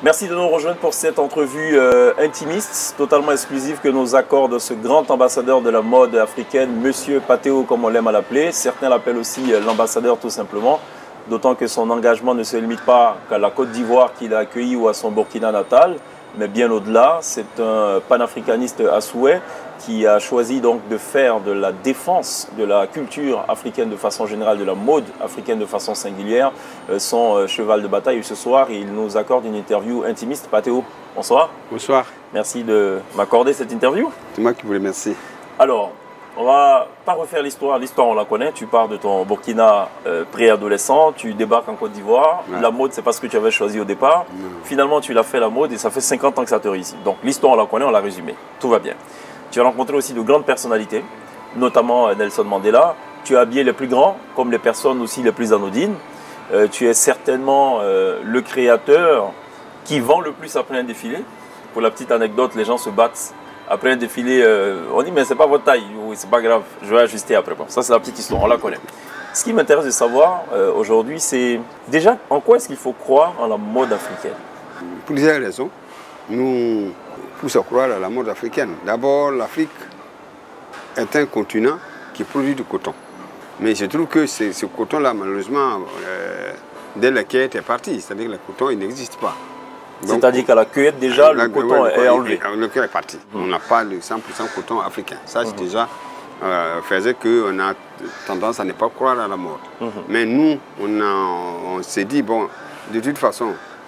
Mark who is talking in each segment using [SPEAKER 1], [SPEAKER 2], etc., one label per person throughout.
[SPEAKER 1] Merci de nous rejoindre pour cette entrevue intimiste, totalement exclusive que nous accorde ce grand ambassadeur de la mode africaine, Monsieur Patéo comme on l'aime à l'appeler. Certains l'appellent aussi l'ambassadeur tout simplement, d'autant que son engagement ne se limite pas qu'à la Côte d'Ivoire qu'il a accueilli ou à son Burkina natal, mais bien au-delà. C'est un panafricaniste à souhait qui a choisi donc de faire de la défense de la culture africaine de façon générale, de la mode africaine de façon singulière, son cheval de bataille. Et ce soir, il nous accorde une interview intimiste. Patéo, bonsoir.
[SPEAKER 2] Bonsoir.
[SPEAKER 1] Merci de m'accorder cette interview.
[SPEAKER 2] C'est moi qui vous remercie.
[SPEAKER 1] Alors, on va pas refaire l'histoire. L'histoire, on la connaît. Tu pars de ton Burkina préadolescent, tu débarques en Côte d'Ivoire. Ouais. La mode, c'est pas ce que tu avais choisi au départ. Non. Finalement, tu l'as fait la mode et ça fait 50 ans que ça te réussit. Donc, l'histoire, on la connaît, on l'a résumée. Tout va bien. Tu as rencontré aussi de grandes personnalités, notamment Nelson Mandela. Tu as habillé les plus grands, comme les personnes aussi les plus anodines. Tu es certainement le créateur qui vend le plus après un défilé. Pour la petite anecdote, les gens se battent après un défilé. On dit, mais c'est pas votre taille. Oui, c'est pas grave, je vais ajuster après. Bon, ça, c'est la petite histoire, on la connaît. Ce qui m'intéresse de savoir aujourd'hui, c'est déjà en quoi est-ce qu'il faut croire en la mode africaine?
[SPEAKER 2] Pour plusieurs raisons. Nous poussons à croire à la mode africaine. D'abord, l'Afrique est un continent qui produit du coton. Mais je trouve que ce coton-là, malheureusement, dès la cueillette est parti. C'est-à-dire que le coton, il n'existe pas.
[SPEAKER 1] C'est-à-dire qu'à la cueillette, déjà, le coton est enlevé.
[SPEAKER 2] Le coton est parti. On n'a pas de 100% coton africain. Ça, c'est déjà faisait qu'on a tendance à ne pas croire à la mode. Mais nous, on s'est dit, bon, de toute façon,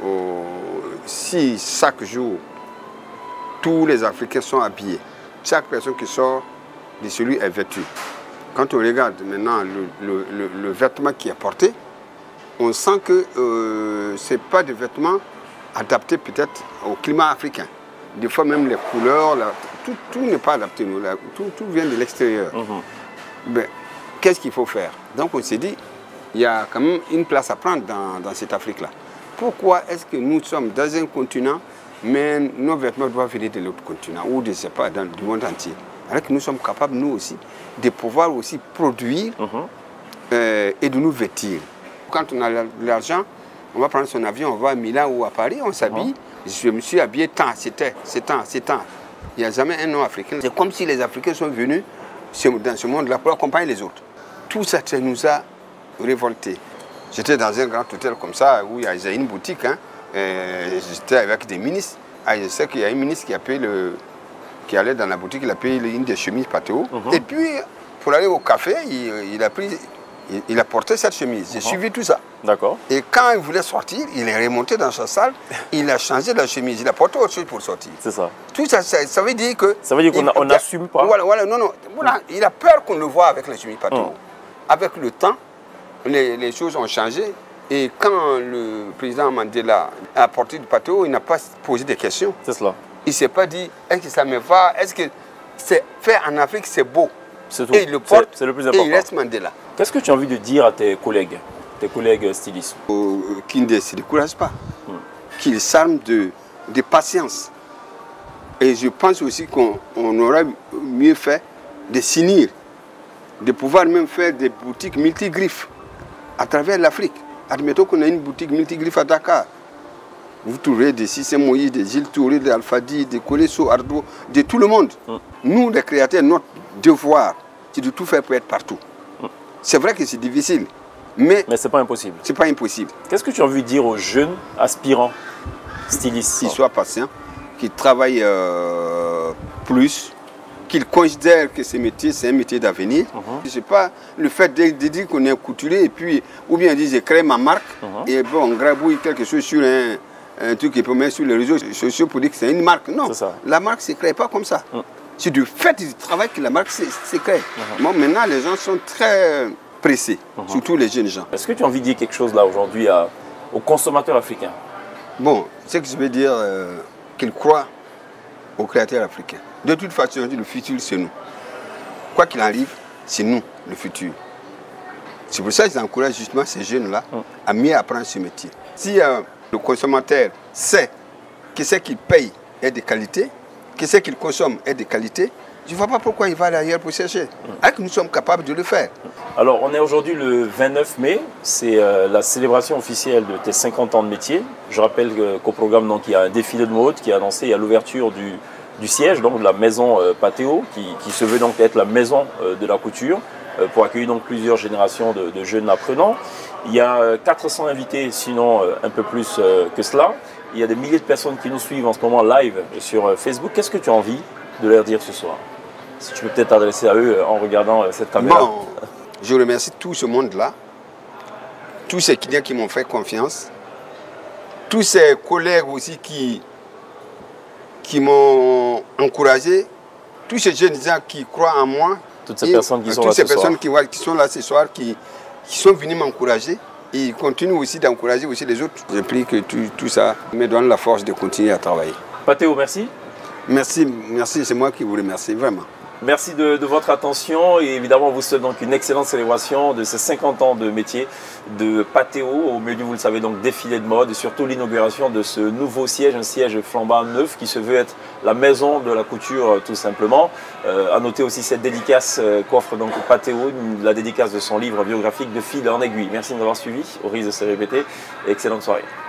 [SPEAKER 2] si chaque jour, tous les Africains sont habillés, chaque personne qui sort de celui est vêtue. Quand on regarde maintenant le vêtement qui est porté, on sent que ce n'est pas des vêtements adaptés peut-être au climat africain. Des fois même les couleurs, tout n'est pas adapté, tout vient de l'extérieur. Qu'est-ce qu'il faut faire? Donc on s'est dit, il y a quand même une place à prendre dans cette Afrique-là. Pourquoi est-ce que nous sommes dans un continent, mais nos vêtements doivent venir de l'autre continent, ou je ne sais pas, du monde entier? Alors que nous sommes capables, nous aussi, de pouvoir aussi produire et de nous vêtir. Quand on a l'argent, on va prendre son avion, on va à Milan ou à Paris, on s'habille. Je me suis habillé tant, c'est tant. Il n'y a jamais un nom africain. C'est comme si les Africains sont venus dans ce monde-là pour accompagner les autres. Tout ça, ça nous a révoltés. J'étais dans un grand hôtel comme ça, où il y a une boutique. J'étais avec des ministres. Je sais qu'il y a un ministre qui allait dans la boutique, il a payé une des chemises Patéo. Et puis, pour aller au café, il a porté cette chemise. J'ai suivi tout ça.
[SPEAKER 1] D'accord.
[SPEAKER 2] Et quand il voulait sortir, il est remonté dans sa salle, il a changé la chemise, il a porté autre chose pour sortir.
[SPEAKER 1] C'est ça.
[SPEAKER 2] Tout ça, ça veut dire que...
[SPEAKER 1] Ça veut dire qu'on n'assume pas.
[SPEAKER 2] Voilà, non. Voilà, il a peur qu'on le voit avec la chemise Patéo. Avec le temps, les choses ont changé. Et quand le président Mandela a porté du Patéo, il n'a pas posé de questions.
[SPEAKER 1] C'est cela.
[SPEAKER 2] Il ne s'est pas dit, est-ce que ça me va? Est-ce que c'est fait en Afrique, c'est beau?
[SPEAKER 1] C'est tout.
[SPEAKER 2] Et il le porte,
[SPEAKER 1] c'est le plus important.
[SPEAKER 2] Et il reste Mandela.
[SPEAKER 1] Qu'est-ce que tu as envie de dire à tes collègues stylistes?
[SPEAKER 2] Qui ne se découragent pas, qu'ils s'arment de patience. Et je pense aussi qu'on aurait mieux fait de s'unir, de pouvoir même faire des boutiques multigriffes à travers l'Afrique. Admettons qu'on a une boutique multigriffe à Dakar. Vous trouverez des Cissé Moïse, des Gilles Touré, des Alfadi, des Kolesso, Ardo, de tout le monde. Nous, les créateurs, notre devoir, c'est de tout faire pour être partout. C'est vrai que c'est difficile, mais
[SPEAKER 1] ce n'est pas impossible.
[SPEAKER 2] C'est pas impossible.
[SPEAKER 1] Qu'est-ce que tu as envie de dire aux jeunes aspirants stylistes?
[SPEAKER 2] Qu'ils soient patients, qu'ils travaillent plus, qu'ils considèrent que ce métier, c'est un métier d'avenir. Je ne sais pas, le fait de dire qu'on est couturier, et puis, ou bien dire, je crée ma marque, et bon, on grabouille quelque chose sur un truc qu'on peut mettre sur les réseaux sociaux pour dire que c'est une marque. Non, la marque ne se crée pas comme ça. C'est du fait du travail que la marque se crée. Bon, maintenant, les gens sont très pressés, surtout les jeunes gens.
[SPEAKER 1] Est-ce que tu as envie de dire quelque chose là aujourd'hui aux consommateurs africains?
[SPEAKER 2] Bon, ce que je veux dire, qu'ils croient aux créateurs africains. De toute façon, le futur, c'est nous. Quoi qu'il arrive, c'est nous, le futur. C'est pour ça que j'encourage justement ces jeunes-là à mieux apprendre ce métier. Si le consommateur sait que ce qu'il paye est de qualité, que ce qu'il consomme est de qualité, Je ne vois pas pourquoi il va aller ailleurs pour chercher. Alors que nous sommes capables de le faire.
[SPEAKER 1] Alors, on est aujourd'hui le 29 mai. C'est la célébration officielle de tes 50 ans de métier. Je rappelle qu'au programme, donc, il y a un défilé de mode qui est annoncé. Il y a l'ouverture du siège, donc de la maison Patéo, qui se veut donc être la maison de la couture, pour accueillir donc plusieurs générations de jeunes apprenants. Il y a 400 invités, sinon un peu plus que cela. Il y a des milliers de personnes qui nous suivent en ce moment live sur Facebook. Qu'est-ce que tu as envie de leur dire ce soir? Si tu peux peut-être t'adresser à eux en regardant cette caméra.
[SPEAKER 2] Bon, je remercie tout ce monde-là, tous ces clients qui m'ont fait confiance, tous ces collègues aussi qui m'ont encouragé, tous ces jeunes gens qui croient en moi.
[SPEAKER 1] Toutes ces personnes qui sont là ce soir.
[SPEAKER 2] Toutes ces personnes qui sont là ce soir, qui sont venus m'encourager. Et ils continuent aussi d'encourager aussi les autres. Je prie que tout ça me donne la force de continuer à travailler.
[SPEAKER 1] Patéo, merci.
[SPEAKER 2] Merci, c'est moi qui vous remercie, vraiment.
[SPEAKER 1] Merci de votre attention et évidemment on vous souhaite donc une excellente célébration de ces 50 ans de métier de Patéo. Au menu, vous le savez, donc défilé de mode et surtout l'inauguration de ce nouveau siège, un siège flambant neuf qui se veut être la maison de la couture tout simplement. À noter aussi cette dédicace qu'offre donc Patéo, la dédicace de son livre biographique de fil en aiguille. Merci de nous avoir suivis, au risque de se répéter et excellente soirée.